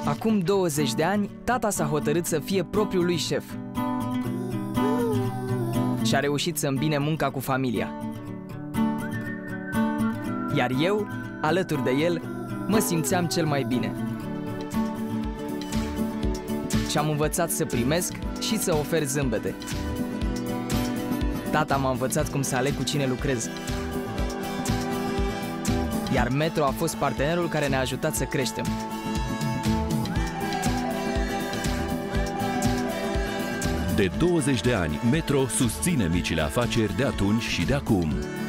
Acum 20 de ani, tata s-a hotărât să fie propriul lui șef. Și a reușit să îmbine munca cu familia. Iar eu, alături de el, mă simțeam cel mai bine. Și am învățat să primesc și să ofer zâmbete. Tata m-a învățat cum să aleg cu cine lucrez. Iar Metro a fost partenerul care ne-a ajutat să creștem. De 20 de ani, Metro susține micile afaceri de atunci și de acum.